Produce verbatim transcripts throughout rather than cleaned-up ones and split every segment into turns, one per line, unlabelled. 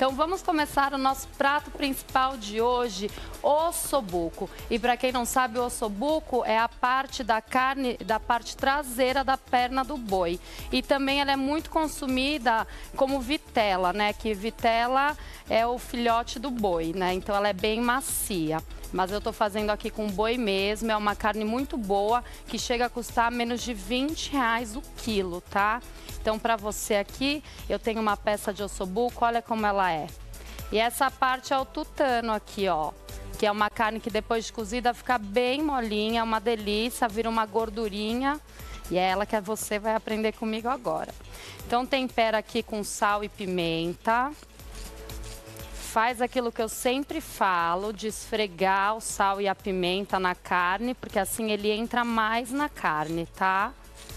Então vamos começar o nosso prato principal de hoje, ossobuco. E para quem não sabe, o ossobuco é a parte da carne, da parte traseira da perna do boi. E também ela é muito consumida como vitela, né? Que vitela é o filhote do boi, né? Então ela é bem macia. Mas eu tô fazendo aqui com boi mesmo, é uma carne muito boa, que chega a custar menos de vinte reais o quilo, tá? Então, para você aqui, eu tenho uma peça de ossobuco, olha como ela é. E essa parte é o tutano aqui, ó, que é uma carne que depois de cozida fica bem molinha, uma delícia, vira uma gordurinha. E é ela que você vai aprender comigo agora. Então, tempera aqui com sal e pimenta. Faz aquilo que eu sempre falo, de esfregar o sal e a pimenta na carne, porque assim ele entra mais na carne, tá?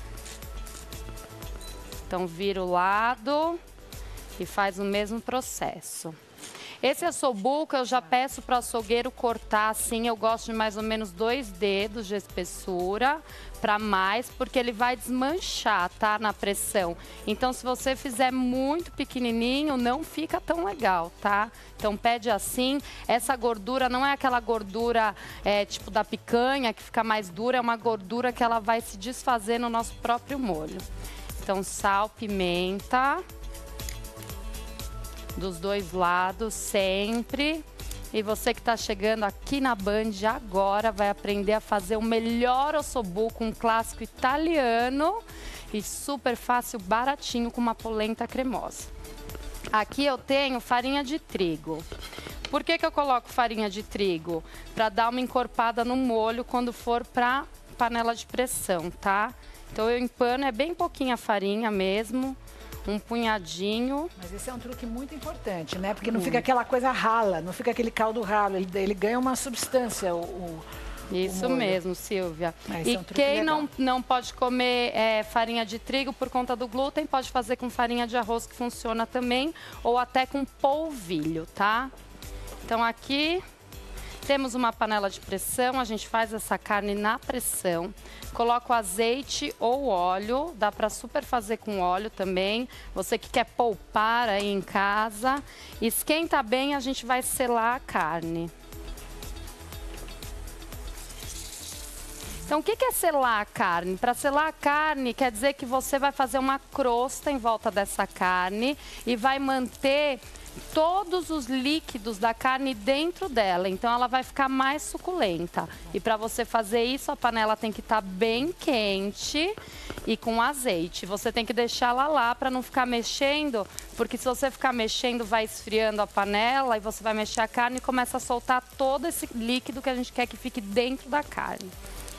Então, vira o lado e faz o mesmo processo. Esse ossobuco eu já peço para o açougueiro cortar assim, eu gosto de mais ou menos dois dedos de espessura para mais, porque ele vai desmanchar, tá, na pressão. Então, se você fizer muito pequenininho, não fica tão legal, tá? Então, pede assim. Essa gordura não é aquela gordura é, tipo da picanha, que fica mais dura, é uma gordura que ela vai se desfazer no nosso próprio molho. Então, sal, pimenta, dos dois lados, sempre. E você que está chegando aqui na Band agora vai aprender a fazer o melhor ossobuco, um clássico italiano e super fácil, baratinho, com uma polenta cremosa. Aqui eu tenho farinha de trigo. Por que que eu coloco farinha de trigo? Para dar uma encorpada no molho quando for para panela de pressão, tá? Então eu empano, é bem pouquinha farinha mesmo, um punhadinho.
Mas esse é um truque muito importante, né? Porque não hum. fica aquela coisa rala, não fica aquele caldo ralo, ele, ele ganha uma substância, o, o
Isso
o
mesmo, Silvia.
Mas
e
é um
quem não, não pode comer é, farinha de trigo por conta do glúten, pode fazer com farinha de arroz, que funciona também, ou até com polvilho, tá? Então aqui temos uma panela de pressão, a gente faz essa carne na pressão. Coloca o azeite ou óleo, dá para super fazer com óleo também. Você que quer poupar aí em casa, esquenta bem, a gente vai selar a carne. Então, o que é selar a carne? Para selar a carne, quer dizer que você vai fazer uma crosta em volta dessa carne e vai manter todos os líquidos da carne dentro dela, então ela vai ficar mais suculenta. E para você fazer isso, a panela tem que estar bem quente e com azeite. Você tem que deixá-la lá para não ficar mexendo, porque se você ficar mexendo, vai esfriando a panela e você vai mexer a carne e começa a soltar todo esse líquido que a gente quer que fique dentro da carne.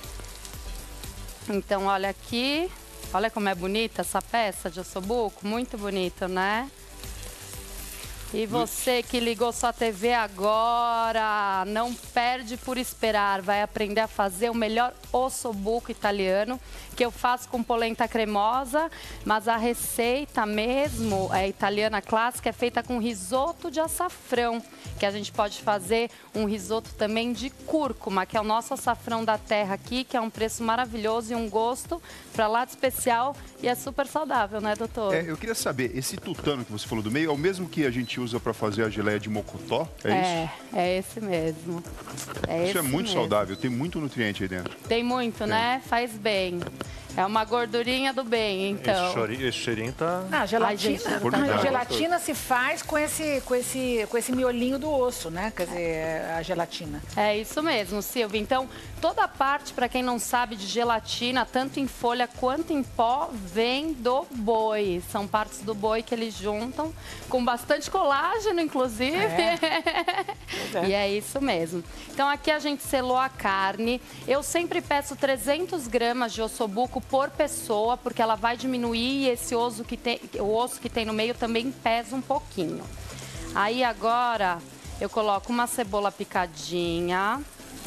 Então, olha aqui, olha como é bonita essa peça de ossobuco, muito bonito, né? E você que ligou sua T V agora, não perde por esperar, vai aprender a fazer o melhor ossobuco italiano, que eu faço com polenta cremosa, mas a receita mesmo, é italiana clássica, é feita com risoto de açafrão, que a gente pode fazer um risoto também de cúrcuma, que é o nosso açafrão da terra aqui, que é um preço maravilhoso e um gosto para lá de especial e é super saudável, né, doutor?
É, eu queria saber, esse tutano que você falou do meio é o mesmo que a gente usa para fazer a geleia de mocotó? É,
é
isso?
É, esse mesmo. É
isso
esse
é muito
mesmo.
saudável, tem muito nutriente aí dentro.
Tem muito, tem. Né? Faz bem. É uma gordurinha do bem, então.
Esse, chori, esse cheirinho tá...
Ah, gelatina,
Ai, gente,
tá. A gelatina se faz com esse, com, esse, com esse miolinho do osso, né? Quer dizer, a gelatina.
É isso mesmo, Silvia. Então, toda a parte, para quem não sabe, de gelatina, tanto em folha quanto em pó, vem do boi. São partes do boi que eles juntam, com bastante colágeno, inclusive. É. É. E é isso mesmo. Então, aqui a gente selou a carne. Eu sempre peço trezentos gramas de ossobuco por pessoa, porque ela vai diminuir e esse osso que tem, o osso que tem no meio também pesa um pouquinho. Aí agora eu coloco uma cebola picadinha,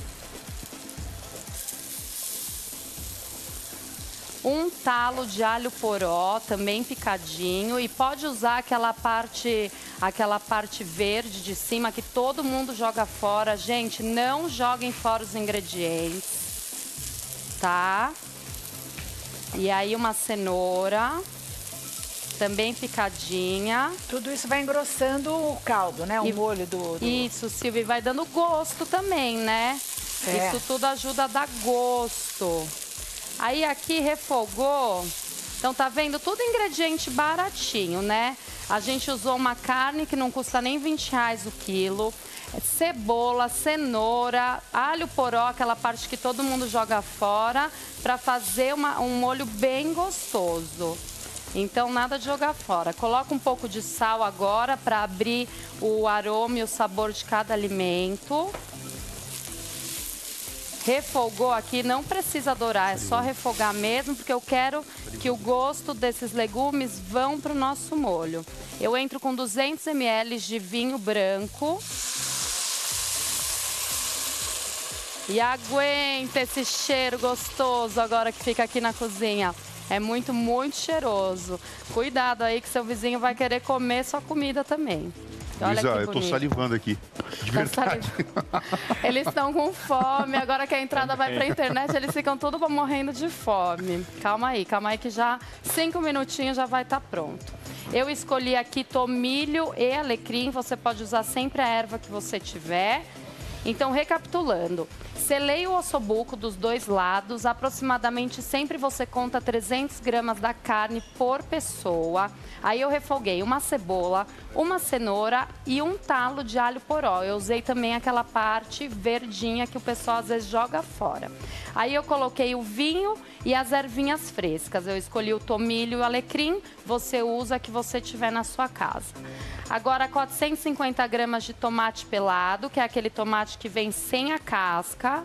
um talo de alho poró, também picadinho, e pode usar aquela parte, aquela parte verde de cima que todo mundo joga fora. Gente, não joguem fora os ingredientes, tá? E aí uma cenoura. também picadinha.
Tudo isso vai engrossando o caldo, né? O
E-
molho do... do...
Isso, Silvia, e vai dando gosto também, né?
É.
Isso tudo ajuda a dar gosto. Aí aqui refogou. Então tá vendo? Tudo ingrediente baratinho, né? A gente usou uma carne que não custa nem vinte reais o quilo. Cebola, cenoura, alho poró, aquela parte que todo mundo joga fora, para fazer uma, um molho bem gostoso. Então, nada de jogar fora. Coloca um pouco de sal agora para abrir o aroma e o sabor de cada alimento. Refogou aqui, não precisa dourar, é só refogar mesmo, porque eu quero que o gosto desses legumes vão para o nosso molho. Eu entro com duzentos mililitros de vinho branco. E aguenta esse cheiro gostoso agora que fica aqui na cozinha. É muito, muito cheiroso. Cuidado aí que seu vizinho vai querer comer sua comida também. Olha
Luísa,
que
eu tô
bonito.
salivando aqui. De
Tá
verdade.
salivando. Eles estão com fome. Agora que a entrada vai pra internet, eles ficam tudo morrendo de fome. Calma aí, calma aí que já cinco minutinhos já vai estar pronto. Eu escolhi aqui tomilho e alecrim. Você pode usar sempre a erva que você tiver. Então, recapitulando, selei o ossobuco dos dois lados, aproximadamente sempre você conta trezentas gramas da carne por pessoa. Aí eu refoguei uma cebola, uma cenoura e um talo de alho poró. Eu usei também aquela parte verdinha que o pessoal às vezes joga fora. Aí eu coloquei o vinho e as ervinhas frescas. Eu escolhi o tomilho e o alecrim, você usa a que você tiver na sua casa. Agora, quatrocentas e cinquenta gramas de tomate pelado, que é aquele tomate que vem sem a casca.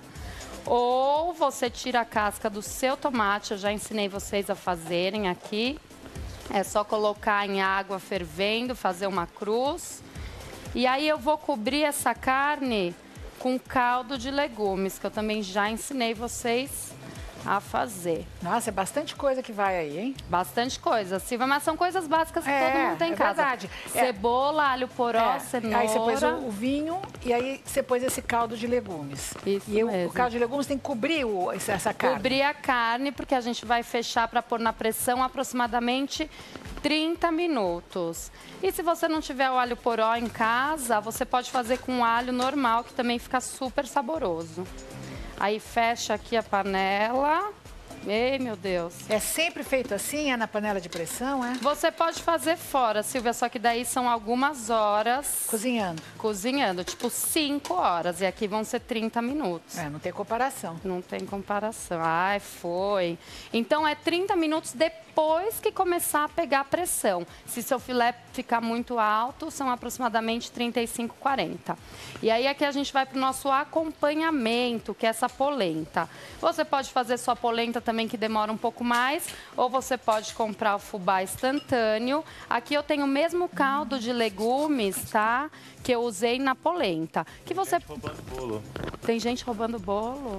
Ou você tira a casca do seu tomate, eu já ensinei vocês a fazerem aqui. É só colocar em água fervendo, fazer uma cruz. E aí eu vou cobrir essa carne com caldo de legumes, que eu também já ensinei vocês a fazer.
Nossa, é bastante coisa que vai aí, hein?
Bastante coisa, Silvia, mas são coisas básicas que
É,
todo mundo tem em
é
casa.
verdade. É.
Cebola, alho poró,
É.
cenoura.
Aí você pôs o, o vinho e aí você pôs esse caldo de legumes.
Isso
e o-
mesmo.
o caldo de legumes tem que cobrir o- essa carne.
Cobrir a carne, porque a gente vai fechar para pôr na pressão aproximadamente trinta minutos. E se você não tiver o alho poró em casa, você pode fazer com alho normal, que também fica super saboroso. Aí fecha aqui a panela. Ei, meu Deus.
É sempre feito assim, é na panela de pressão, é?
Você pode fazer fora, Silvia, só que daí são algumas horas
Cozinhando.
cozinhando, tipo cinco horas. E aqui vão ser trinta minutos.
É, não tem comparação.
Não tem comparação. Ai, foi. Então, é trinta minutos depois que começar a pegar a pressão. Se seu filé ficar muito alto, são aproximadamente trinta e cinco, quarenta. E aí, aqui a gente vai para o nosso acompanhamento, que é essa polenta. Você pode fazer sua polenta também, que demora um pouco mais, ou você pode comprar o fubá instantâneo. Aqui eu tenho o mesmo caldo de legumes, tá? Que eu usei na polenta. Que você...
Roubando bolo.
Tem gente roubando bolo?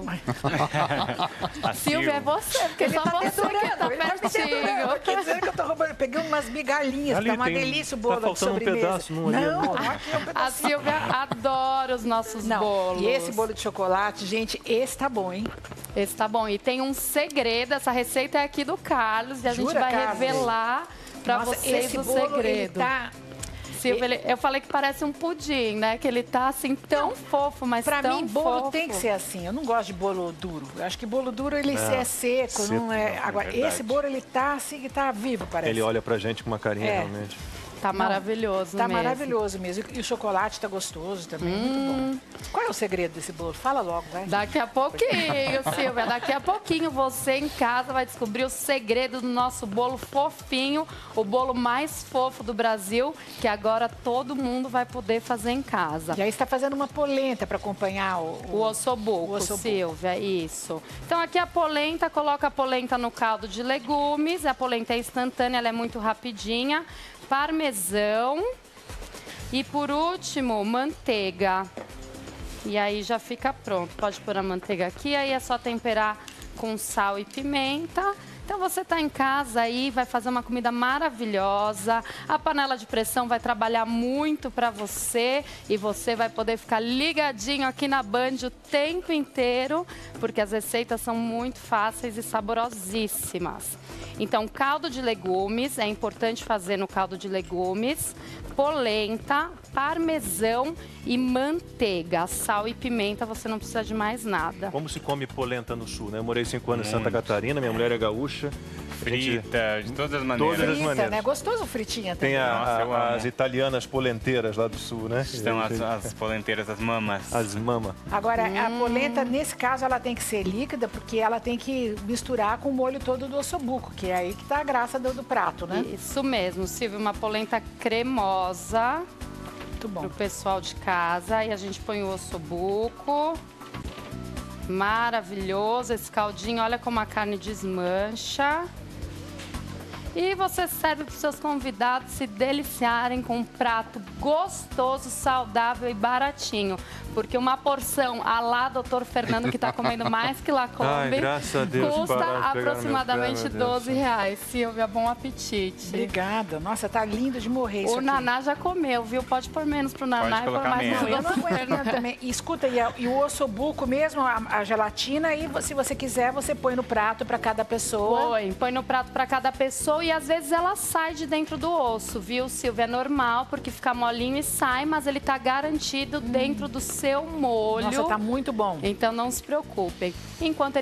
A
Silvia, é você, porque só você que tá
Ele tá me dedurando, quer
pertinho.
dizer que eu tô roubando. Eu peguei umas migalhinhas,
Ali
tá uma
tem-
delícia o
tá
bolo de
faltando um
sobremesa.
pedaço, não, ali é
não,
muito.
aqui é um
A
pedacinho.
Silvia adora os nossos
Não,
bolos.
e esse bolo de chocolate, gente, esse tá bom, hein?
Esse tá bom. E tem um segredo, essa receita é aqui do Carlos, e a gente
Jura,
vai
Carlos?
revelar pra
Nossa,
vocês
esse
o
bolo, ele
segredo.
tá...
Silvia, ele- eu falei que parece um pudim, né? Que ele tá assim tão fofo, mas
Pra
tão
mim, bolo
fofo.
tem que ser assim. Eu não gosto de bolo duro. Eu acho que bolo duro, ele é, seco,
seco
não é...
não, é
Agora,
verdade.
esse bolo, ele tá assim, que tá vivo, parece.
Ele olha pra gente com uma carinha
É.
realmente.
Tá maravilhoso
Tá
mesmo.
maravilhoso mesmo. E o chocolate tá gostoso também, muito bom. Qual é o segredo desse bolo? Fala logo, vai.
Daqui a pouquinho, Silvia, daqui a pouquinho você em casa vai descobrir o segredo do nosso bolo fofinho, o bolo mais fofo do Brasil, que agora todo mundo vai poder fazer em casa.
E aí você tá fazendo uma polenta para acompanhar o...
O ossobuco,
o ossobuco.
Silvia, isso. Então aqui a polenta, coloca a polenta no caldo de legumes, a polenta é instantânea, ela é muito rapidinha. Parmesão e por último, manteiga. E aí já fica pronto. Pode pôr a manteiga aqui, aí é só temperar com sal e pimenta. Então você está em casa aí, vai fazer uma comida maravilhosa, a panela de pressão vai trabalhar muito para você e você vai poder ficar ligadinho aqui na Band o tempo inteiro, porque as receitas são muito fáceis e saborosíssimas. Então, caldo de legumes, é importante fazer no caldo de legumes, polenta, parmesão e manteiga. Sal e pimenta, você não precisa de mais nada.
Como se come polenta no sul, né? Eu morei cinco anos em Santa Catarina, minha mulher é gaúcha.
Frita, de todas as maneiras.
Todas as
Frita,
maneiras.
né? Gostoso fritinha também.
Tem a-
Nossa, eu
a-
amo.
as italianas polenteiras lá do sul, né?
Estão as, as polenteiras, as mamas.
As mamas.
Agora, a polenta, nesse caso, ela tem que ser líquida, porque ela tem que misturar com o molho todo do ossobuco, que é aí que tá a graça do, do prato, né?
Isso mesmo, Silvia, uma polenta cremosa
Muito bom.
pro pessoal de casa. E a gente põe o ossobuco. Maravilhoso esse caldinho, olha como a carne desmancha. E você serve para os seus convidados se deliciarem com um prato gostoso, saudável e baratinho. Porque uma porção a lá doutor Fernando, que está comendo mais que Lacombe,
Ai, graças a Deus,
custa
pararam de pegar no meu
aproximadamente
pé, meu Deus.
doze reais. Silvia, bom apetite.
Obrigada. Nossa, tá lindo de morrer isso
O
aqui.
Naná já comeu, viu? Pode pôr menos pro Naná e pôr
colocar
mais
menos.
pro
Eu não
doutor
aguento
Fernando.
também. E escuta, e, a- e o ossobuco mesmo, a, a gelatina, e vo- se você quiser, você põe no prato para cada pessoa.
Põe, põe no prato para cada pessoa e às vezes ela sai de dentro do osso, viu, Silvia? É normal, porque fica molinho e sai, mas ele tá garantido dentro do seu molho.
Nossa, tá muito bom.
Então não se preocupem. Enquanto